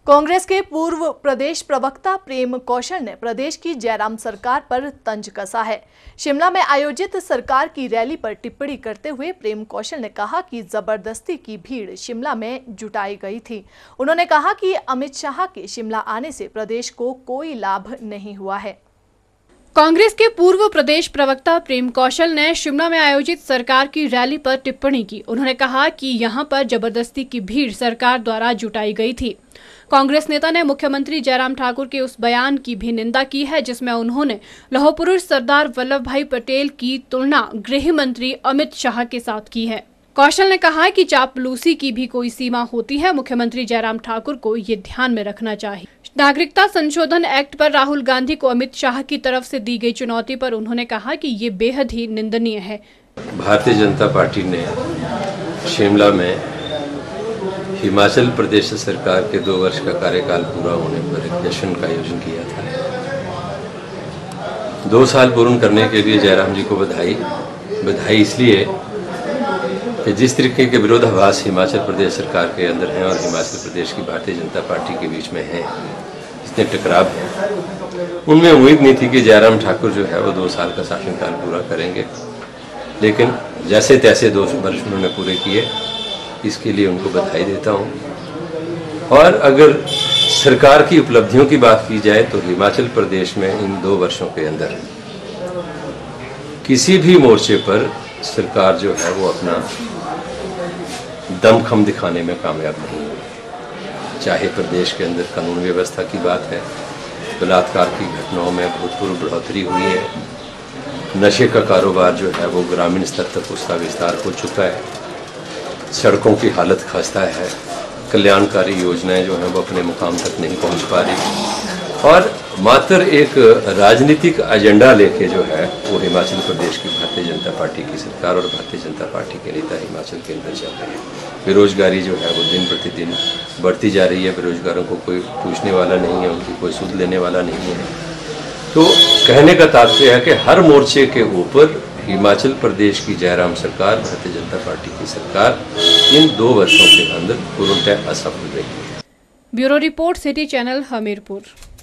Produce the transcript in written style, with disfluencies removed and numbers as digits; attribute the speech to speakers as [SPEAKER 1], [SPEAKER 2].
[SPEAKER 1] कांग्रेस के पूर्व प्रदेश प्रवक्ता प्रेम कौशल ने प्रदेश की जयराम सरकार पर तंज कसा है। शिमला में आयोजित सरकार की रैली पर टिप्पणी करते हुए प्रेम कौशल ने कहा कि जबरदस्ती की भीड़ शिमला में जुटाई गई थी। उन्होंने कहा कि अमित शाह के शिमला आने से प्रदेश को कोई लाभ नहीं हुआ है।
[SPEAKER 2] कांग्रेस के पूर्व प्रदेश प्रवक्ता प्रेम कौशल ने शिमला में आयोजित सरकार की रैली पर टिप्पणी की। उन्होंने कहा कि यहां पर जबरदस्ती की भीड़ सरकार द्वारा जुटाई गई थी। कांग्रेस नेता ने मुख्यमंत्री जयराम ठाकुर के उस बयान की भी निंदा की है जिसमें उन्होंने लौह पुरुष सरदार वल्लभ भाई पटेल की तुलना गृह मंत्री अमित शाह के साथ की है। कौशल ने कहा कि चापलूसी की भी कोई सीमा होती है। मुख्यमंत्री जयराम ठाकुर को ये ध्यान में रखना चाहिए। नागरिकता संशोधन एक्ट पर राहुल गांधी को अमित शाह की तरफ से दी गई चुनौती पर उन्होंने कहा कि ये बेहद ही निंदनीय है।
[SPEAKER 3] भारतीय जनता पार्टी ने शिमला में हिमाचल प्रदेश सरकार के 2 वर्ष का कार्यकाल पूरा होने पर एक जश्न का आयोजन किया था। 2 साल पूर्ण करने के लिए जयराम जी को बधाई इसलिए कि जिस तरीके के विरोधाभास हिमाचल प्रदेश सरकार के अंदर हैं और हिमाचल प्रदेश की भारतीय जनता पार्टी के बीच में है, जितने टकराव हैं, उनमें उम्मीद नहीं थी कि जयराम ठाकुर जो है वो 2 साल का शासनकाल पूरा करेंगे। लेकिन जैसे तैसे 2 वर्ष उन्होंने पूरे किए, इसके लिए उनको बधाई देता हूँ। और अगर सरकार की उपलब्धियों की बात की जाए तो हिमाचल प्रदेश में इन 2 वर्षों के अंदर किसी भी मोर्चे पर सरकार जो है वो अपना दमखम दिखाने में कामयाब नहीं हुई। चाहे प्रदेश के अंदर कानून व्यवस्था की बात है, बलात्कार की घटनाओं में भूतपूर्व बढ़ोतरी हुई है, नशे का कारोबार जो है वो ग्रामीण स्तर तक उसका विस्तार हो चुका है, सड़कों की हालत खस्ता है, कल्याणकारी योजनाएं जो हैं वो अपने मुकाम तक नहीं पहुंच पा रही, और मात्र एक राजनीतिक एजेंडा लेके जो है वो हिमाचल प्रदेश की भारतीय जनता पार्टी की सरकार और भारतीय जनता पार्टी के नेता हिमाचल के अंदर चल रहे हैं। बेरोजगारी जो है वो दिन प्रतिदिन बढ़ती जा रही है। बेरोजगारों को कोई पूछने वाला नहीं है, उनकी कोई सुध लेने वाला नहीं है। तो कहने का तात्पर्य है कि हर मोर्चे के ऊपर हिमाचल प्रदेश की जयराम सरकार, भारतीय जनता पार्टी की सरकार इन 2 वर्षों के अंदर पूर्णतः असफल रही है।
[SPEAKER 2] Bureau report, city channel, Hamirpur.